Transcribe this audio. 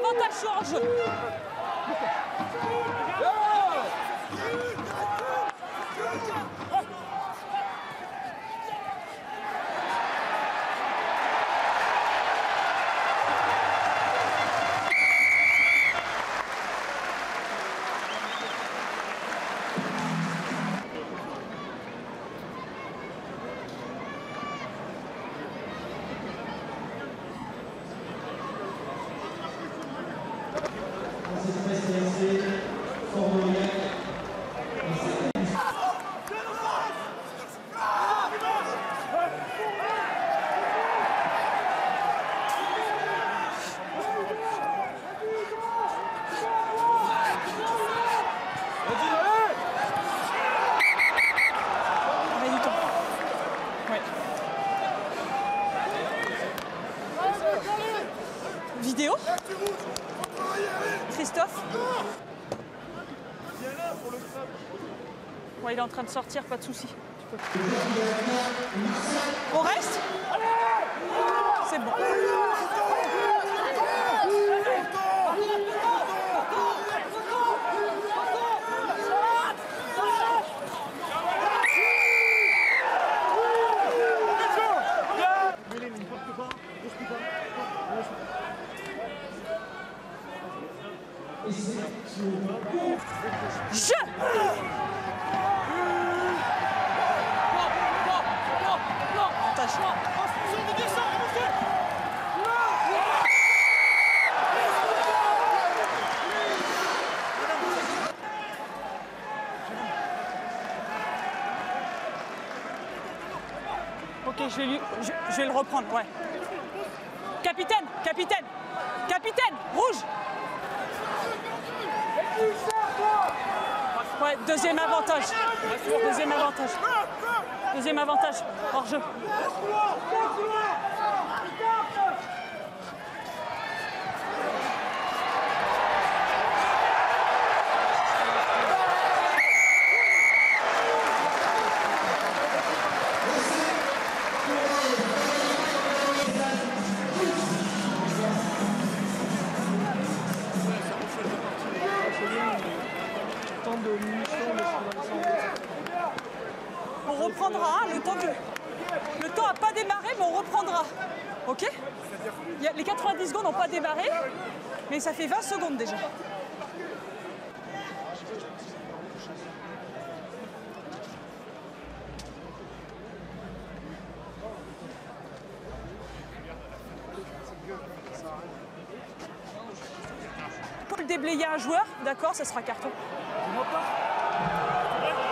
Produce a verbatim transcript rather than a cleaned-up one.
avantages sont en jeu. Vidéo Christophe ouais, il est en train de sortir, pas de souci. On reste? C'est bon. Je Ok, je vais, lui, je, je vais le reprendre, ouais. Capitaine, capitaine, capitaine, rouge. Ouais, deuxième avantage. Deuxième avantage. Deuxième avantage. Hors jeu. On reprendra, hein, le temps du... Le temps n'a pas démarré, mais on reprendra. Ok? Il y a... Les quatre-vingt-dix secondes n'ont pas démarré, mais ça fait vingt secondes déjà. Paul déblayer un joueur, d'accord, ça sera carton.